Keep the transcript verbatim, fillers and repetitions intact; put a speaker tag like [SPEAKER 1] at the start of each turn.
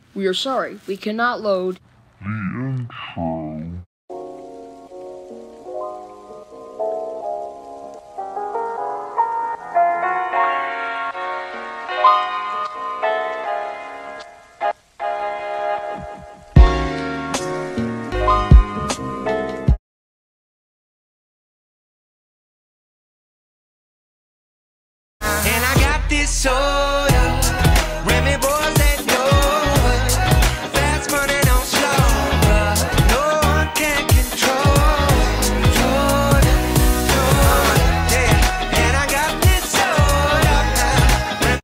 [SPEAKER 1] We are sorry, we cannot load
[SPEAKER 2] the intro.
[SPEAKER 3] And I got this soda, Remy boys that know it. Fast money don't slow us. No one can control, control it, control it, yeah. And I got this soda.